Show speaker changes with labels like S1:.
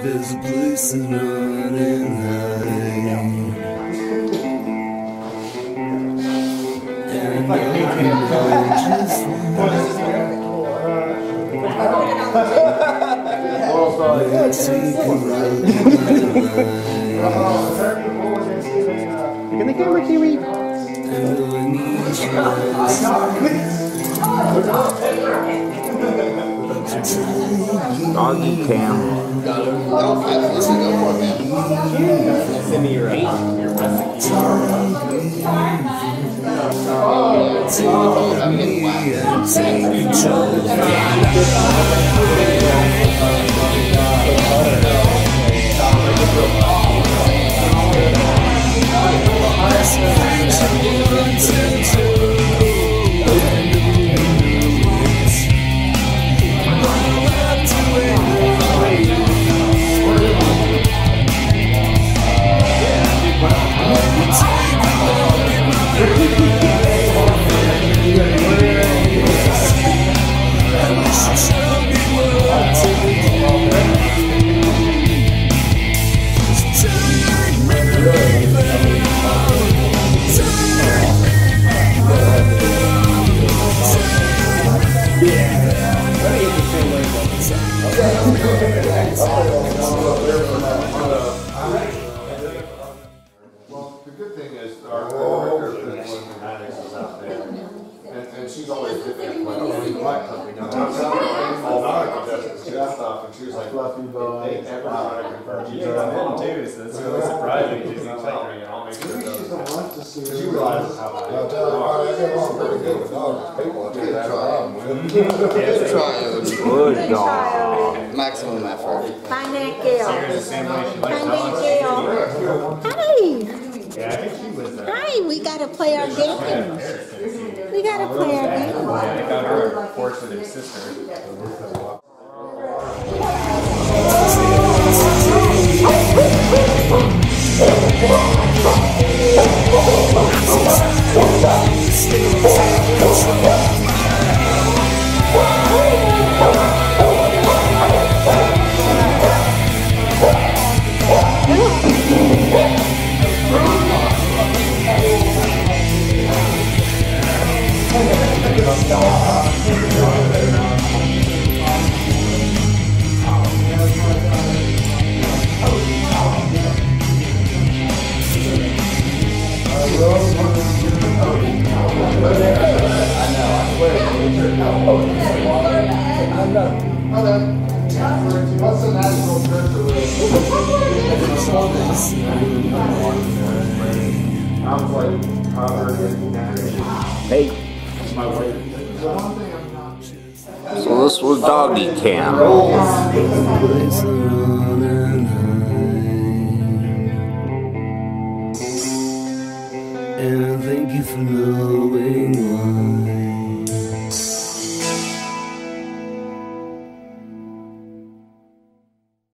S1: There's a place that's running high, and I just
S2: Can the camera see me?
S3: Doggy cam.
S2: Send me your
S4: Well, the good thing is our director of physical informatics is out there, and she's always good at stuff, and she was like, they ever try to convert you. I didn't too, so it's really surprising to see something, and I'll make sure it does. She realizes how bad it is.
S3: Good dog.
S5: Maximum effort.
S6: Find that girl. Find that girl. Hey.
S4: Yeah, I think she was
S6: Hey, we gotta play our game. We gotta play our game.
S4: I got her unfortunate sister. What's the national treasure? I was like,
S3: Hey. So this was Doggy cam.
S1: And thank you for knowing why.